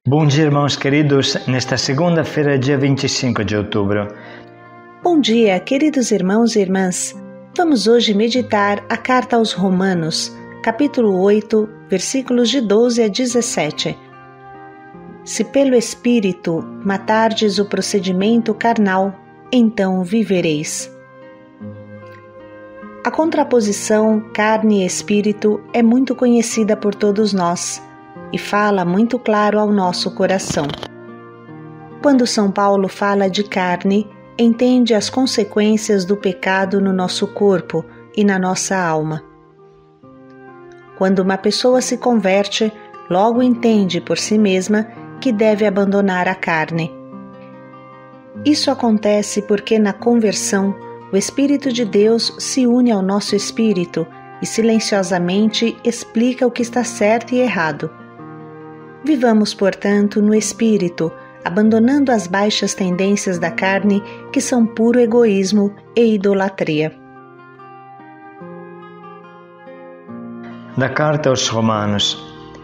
Bom dia, irmãos queridos, nesta segunda-feira, dia 25 de outubro. Bom dia, queridos irmãos e irmãs. Vamos hoje meditar a carta aos Romanos, capítulo 8, versículos de 12 a 17. Se pelo Espírito matardes o procedimento carnal, então vivereis. A contraposição carne e espírito é muito conhecida por todos nós e fala muito claro ao nosso coração. Quando São Paulo fala de carne, entende as consequências do pecado no nosso corpo e na nossa alma. Quando uma pessoa se converte, logo entende por si mesma que deve abandonar a carne. Isso acontece porque na conversão, o Espírito de Deus se une ao nosso espírito e silenciosamente explica o que está certo e errado. Vivamos, portanto, no Espírito, abandonando as baixas tendências da carne, que são puro egoísmo e idolatria. Da carta aos Romanos.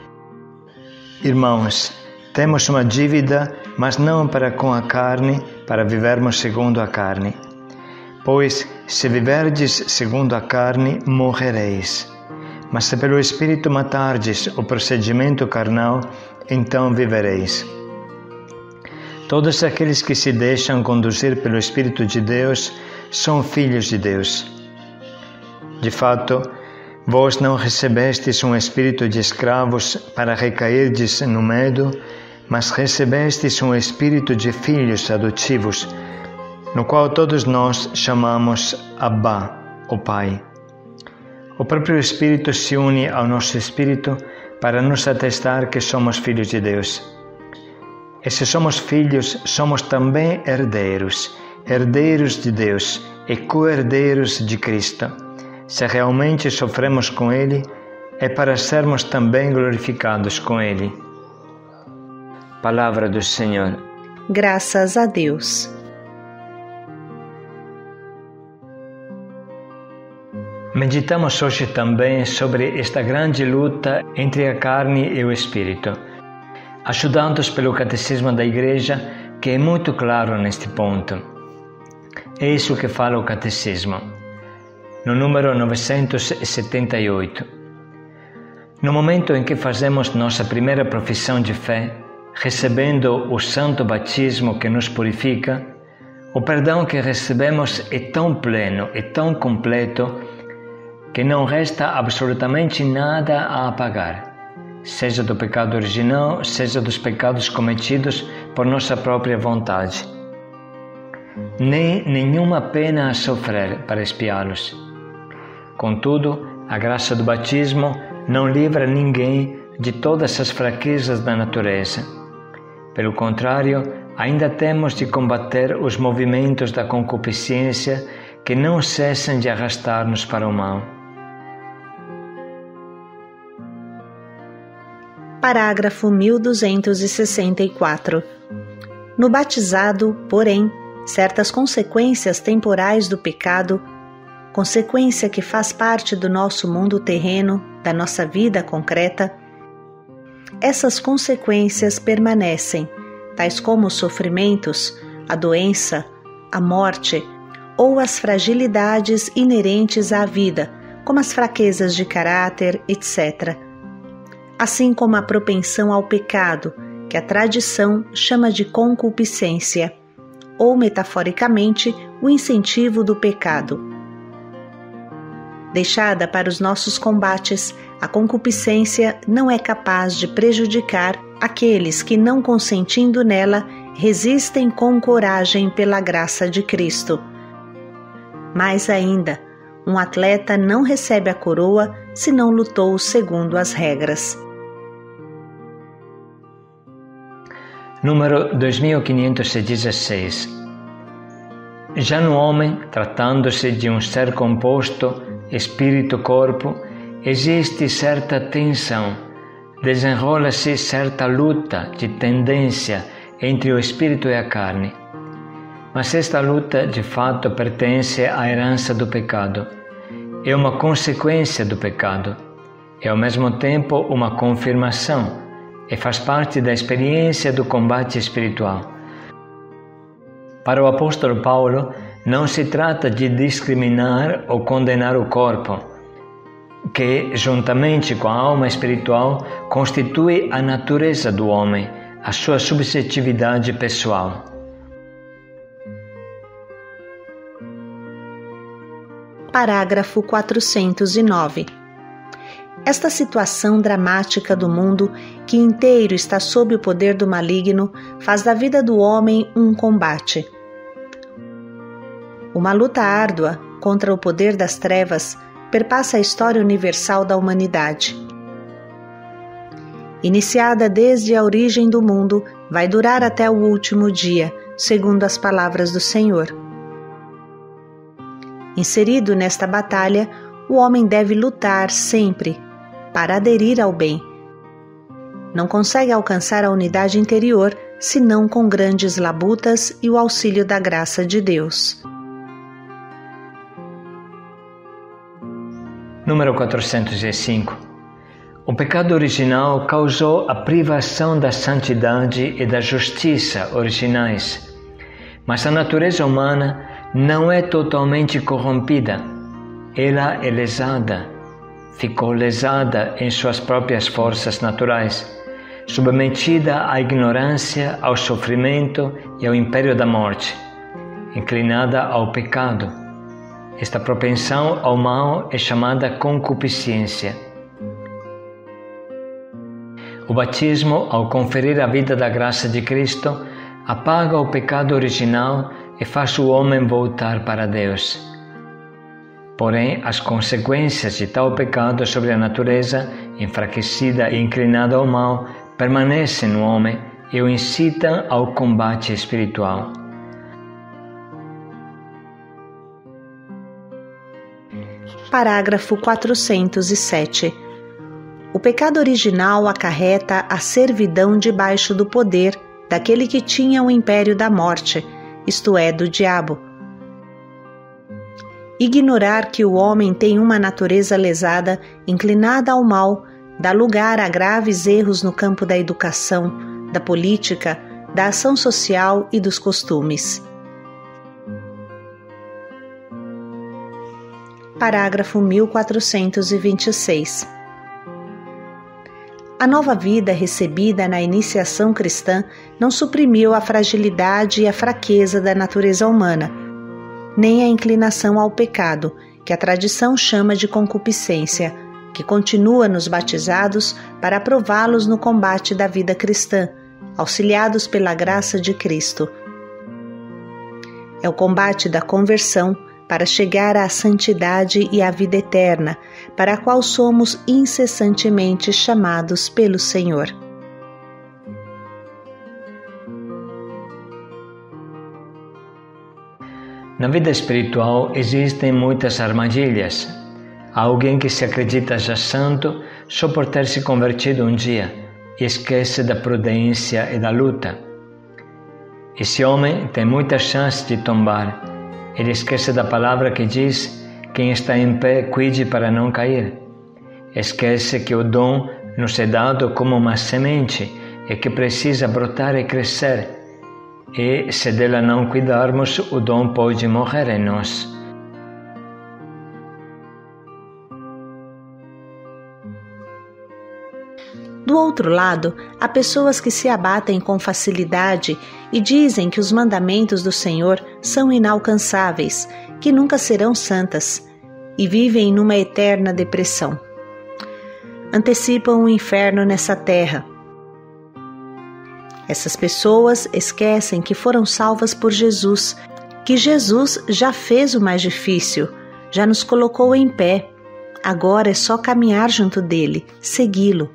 Irmãos, temos uma dívida, mas não para com a carne, para vivermos segundo a carne. Pois, se viverdes segundo a carne, morrereis. Mas se pelo Espírito matardes o procedimento carnal, então vivereis. Todos aqueles que se deixam conduzir pelo Espírito de Deus são filhos de Deus. De fato, vós não recebestes um espírito de escravos para recairdes no medo, mas recebestes um espírito de filhos adotivos, no qual todos nós chamamos Abba, o Pai. O próprio Espírito se une ao nosso espírito para nos atestar que somos filhos de Deus. E se somos filhos, somos também herdeiros, herdeiros de Deus e co-herdeiros de Cristo. Se realmente sofremos com Ele, é para sermos também glorificados com Ele. Palavra do Senhor. Graças a Deus. Meditamos hoje também sobre esta grande luta entre a carne e o espírito, ajudados pelo Catecismo da Igreja, que é muito claro neste ponto. É isso que fala o Catecismo, no número 978. No momento em que fazemos nossa primeira profissão de fé, recebendo o santo batismo que nos purifica, o perdão que recebemos é tão pleno e tão completo que não resta absolutamente nada a apagar, seja do pecado original, seja dos pecados cometidos por nossa própria vontade. Nem nenhuma pena a sofrer para expiá-los. Contudo, a graça do batismo não livra ninguém de todas as fraquezas da natureza. Pelo contrário, ainda temos de combater os movimentos da concupiscência que não cessam de arrastar-nos para o mal. Parágrafo 1264. No batizado, porém, certas consequências temporais do pecado, consequência que faz parte do nosso mundo terreno, da nossa vida concreta, essas consequências permanecem, tais como os sofrimentos, a doença, a morte ou as fragilidades inerentes à vida, como as fraquezas de caráter, etc., assim como a propensão ao pecado, que a tradição chama de concupiscência, ou, metaforicamente, o incentivo do pecado. Deixada para os nossos combates, a concupiscência não é capaz de prejudicar aqueles que, não consentindo nela, resistem com coragem pela graça de Cristo. Mais ainda, um atleta não recebe a coroa se não lutou segundo as regras. Número 2516. Já no homem, tratando-se de um ser composto, espírito-corpo, existe certa tensão, desenrola-se certa luta de tendência entre o espírito e a carne. Mas esta luta, de fato, pertence à herança do pecado. É uma consequência do pecado. É ao mesmo tempo uma confirmação, e faz parte da experiência do combate espiritual. Para o apóstolo Paulo, não se trata de discriminar ou condenar o corpo, que, juntamente com a alma espiritual, constitui a natureza do homem, a sua subjetividade pessoal. Parágrafo 409. Esta situação dramática do mundo, que inteiro está sob o poder do maligno, faz da vida do homem um combate. Uma luta árdua contra o poder das trevas perpassa a história universal da humanidade. Iniciada desde a origem do mundo, vai durar até o último dia, segundo as palavras do Senhor. Inserido nesta batalha, o homem deve lutar sempre para aderir ao bem. Não consegue alcançar a unidade interior senão com grandes labutas e o auxílio da graça de Deus. Número 405. O pecado original causou a privação da santidade e da justiça originais, mas a natureza humana não é totalmente corrompida. Ela é lesada, ficou lesada em suas próprias forças naturais, submetida à ignorância, ao sofrimento e ao império da morte, inclinada ao pecado. Esta propensão ao mal é chamada concupiscência. O batismo, ao conferir a vida da graça de Cristo, apaga o pecado original e faz o homem voltar para Deus. Porém, as consequências de tal pecado sobre a natureza, enfraquecida e inclinada ao mal, permanecem no homem e o incitam ao combate espiritual. Parágrafo 407. O pecado original acarreta a servidão debaixo do poder daquele que tinha o império da morte, isto é, do diabo. Ignorar que o homem tem uma natureza lesada, inclinada ao mal, dá lugar a graves erros no campo da educação, da política, da ação social e dos costumes. Parágrafo 1426. A nova vida recebida na iniciação cristã não suprimiu a fragilidade e a fraqueza da natureza humana, nem a inclinação ao pecado, que a tradição chama de concupiscência, que continua nos batizados para aprová-los no combate da vida cristã, auxiliados pela graça de Cristo. É o combate da conversão para chegar à santidade e à vida eterna, para a qual somos incessantemente chamados pelo Senhor. Na vida espiritual existem muitas armadilhas. Há alguém que se acredita já santo só por ter se convertido um dia e esquece da prudência e da luta. Esse homem tem muita chance de tombar. Ele esquece da palavra que diz: quem está em pé, cuide para não cair. Esquece que o dom nos é dado como uma semente e que precisa brotar e crescer. E, se dela não cuidarmos, o dom pode morrer em nós. Do outro lado, há pessoas que se abatem com facilidade e dizem que os mandamentos do Senhor são inalcançáveis, que nunca serão santas, e vivem numa eterna depressão. Antecipam o inferno nessa terra. Essas pessoas esquecem que foram salvas por Jesus, que Jesus já fez o mais difícil, já nos colocou em pé. Agora é só caminhar junto dele, segui-lo.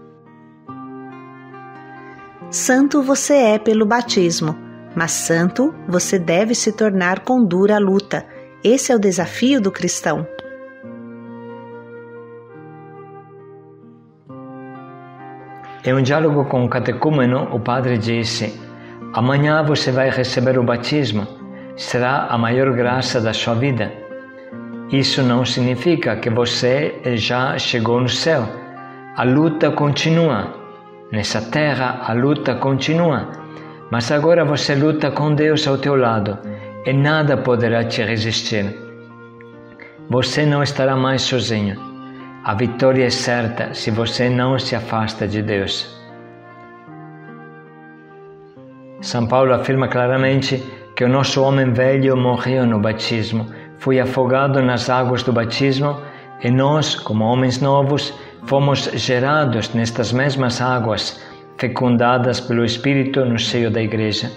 Santo você é pelo batismo, mas santo você deve se tornar com dura luta. Esse é o desafio do cristão. Em um diálogo com o catecúmeno, o padre disse: amanhã você vai receber o batismo, será a maior graça da sua vida. Isso não significa que você já chegou no céu. A luta continua. Nessa terra a luta continua, mas agora você luta com Deus ao teu lado e nada poderá te resistir. Você não estará mais sozinho. A vitória é certa se você não se afasta de Deus. São Paulo afirma claramente que o nosso homem velho morreu no batismo, foi afogado nas águas do batismo e nós, como homens novos, fomos gerados nestas mesmas águas, fecundadas pelo Espírito no seio da Igreja.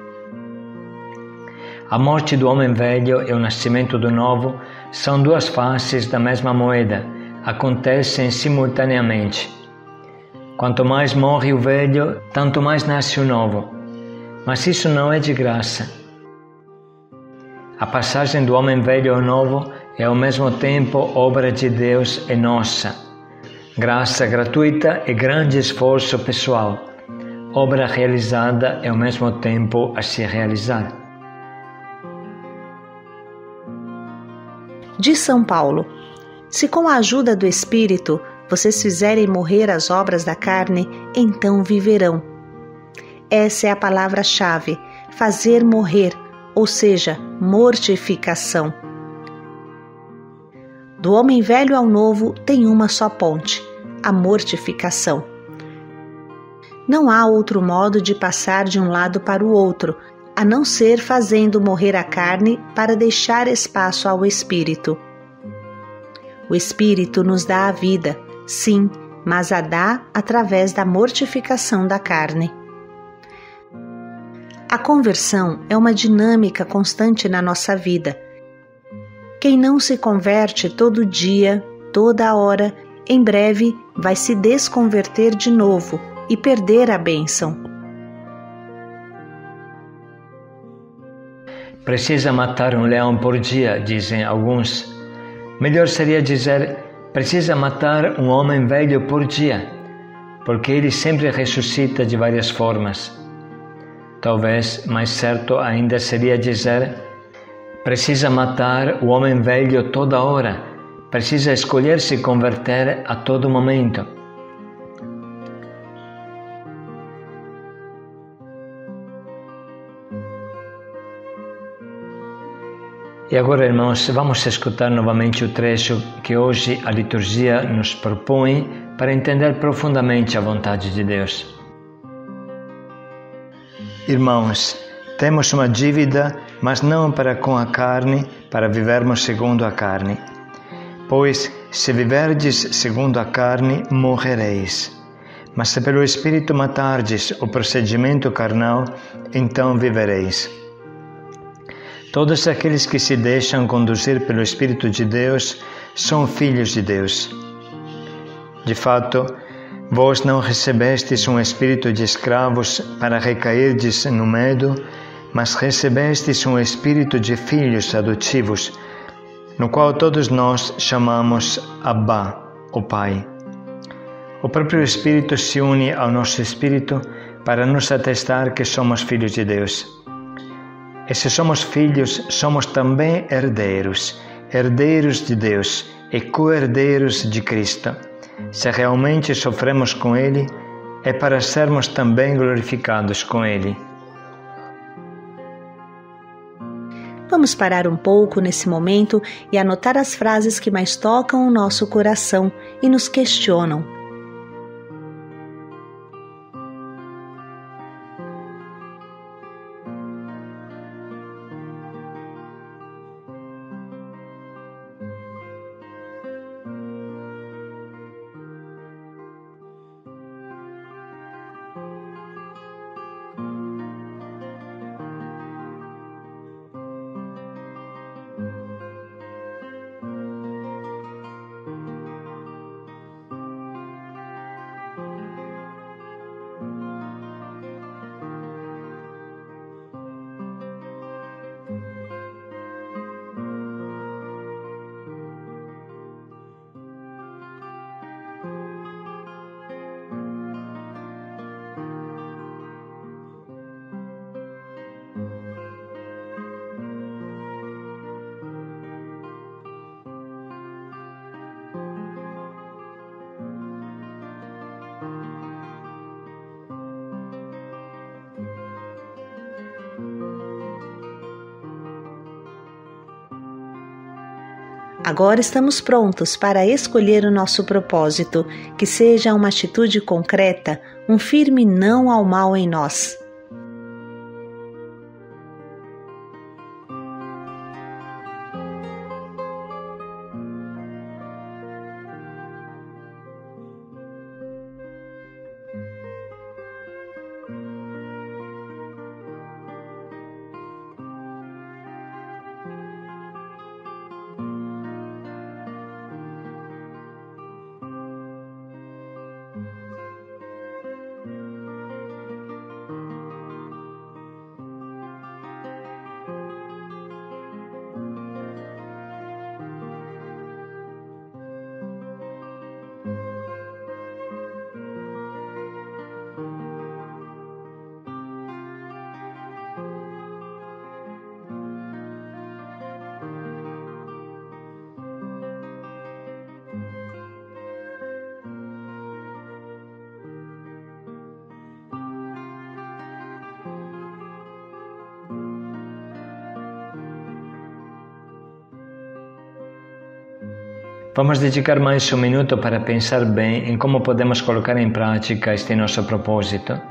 A morte do homem velho e o nascimento do novo são duas faces da mesma moeda, acontecem simultaneamente. Quanto mais morre o velho, tanto mais nasce o novo. Mas isso não é de graça. A passagem do homem velho ao novo é ao mesmo tempo obra de Deus e nossa. Graça gratuita e grande esforço pessoal. Obra realizada e ao mesmo tempo a se realizar. Diz São Paulo: se com a ajuda do Espírito vocês fizerem morrer as obras da carne, então viverão. Essa é a palavra-chave, fazer morrer, ou seja, mortificação. Do homem velho ao novo tem uma só ponte, a mortificação. Não há outro modo de passar de um lado para o outro, a não ser fazendo morrer a carne para deixar espaço ao Espírito. O Espírito nos dá a vida, sim, mas a dá através da mortificação da carne. A conversão é uma dinâmica constante na nossa vida. Quem não se converte todo dia, toda hora, em breve vai se desconverter de novo e perder a bênção. Precisa matar um leão por dia, dizem alguns. Melhor seria dizer, precisa matar um homem velho por dia, porque ele sempre ressuscita de várias formas. Talvez mais certo ainda seria dizer, precisa matar o homem velho toda hora, precisa escolher se converter a todo momento. E agora, irmãos, vamos escutar novamente o trecho que hoje a liturgia nos propõe para entender profundamente a vontade de Deus. Irmãos, temos uma dívida, mas não para com a carne, para vivermos segundo a carne. Pois, se viverdes segundo a carne, morrereis. Mas se pelo Espírito matardes o procedimento carnal, então vivereis. Todos aqueles que se deixam conduzir pelo Espírito de Deus são filhos de Deus. De fato, vós não recebestes um espírito de escravos para recairdes no medo, mas recebestes um espírito de filhos adotivos, no qual todos nós chamamos Abba, o Pai. O próprio Espírito se une ao nosso espírito para nos atestar que somos filhos de Deus. E se somos filhos, somos também herdeiros, herdeiros de Deus e co-herdeiros de Cristo. Se realmente sofremos com Ele, é para sermos também glorificados com Ele. Vamos parar um pouco nesse momento e anotar as frases que mais tocam o nosso coração e nos questionam. Agora estamos prontos para escolher o nosso propósito, que seja uma atitude concreta, um firme não ao mal em nós. Vamos dedicar mais um minuto para pensar bem em como podemos colocar em prática este nosso propósito.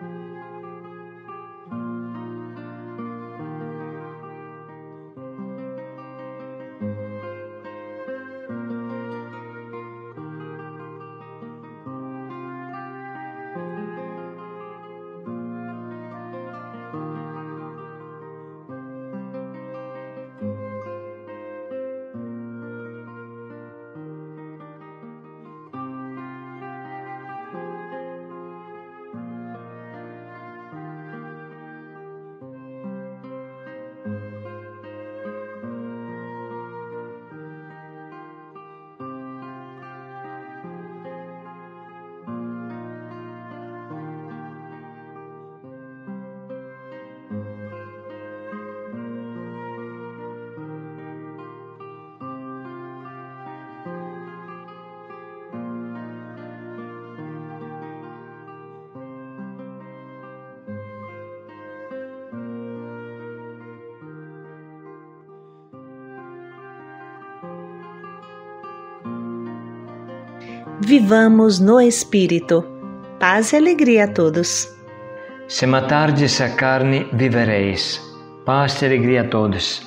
Vivamos no Espírito. Paz e alegria a todos. Se matardes a carne, vivereis. Paz e alegria a todos.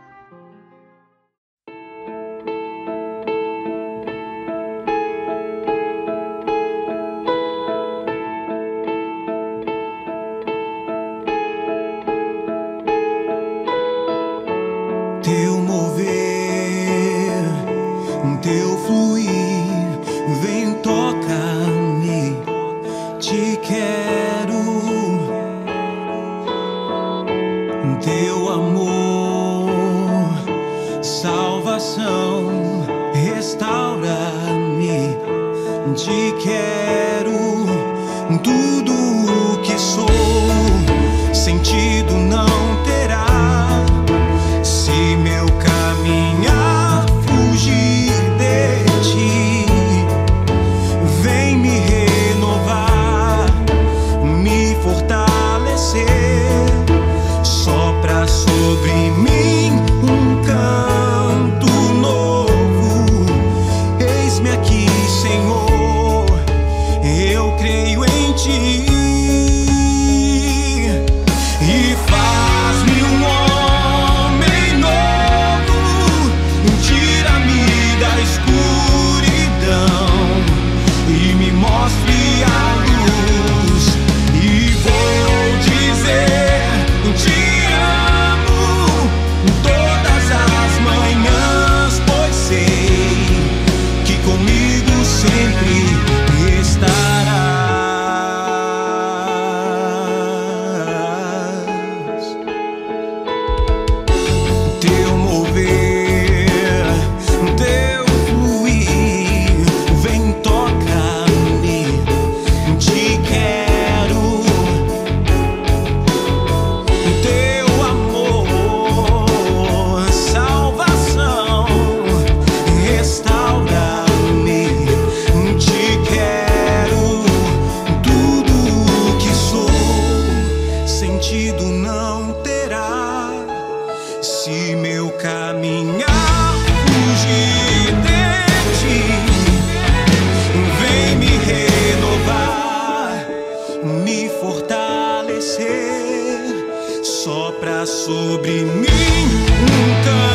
Teu mover, teu fluir, vem toca-me, te quero. Teu amor, salvação, restaura-me, te quero. Tudo o que sou, sentido não terá. Se meu caminhar fugir de ti, vem me renovar, me fortalecer. Sopra sobre mim um canto novo. Eis-me aqui, Senhor, eu creio em ti. me fortalecer. Sopra sobre mim um canto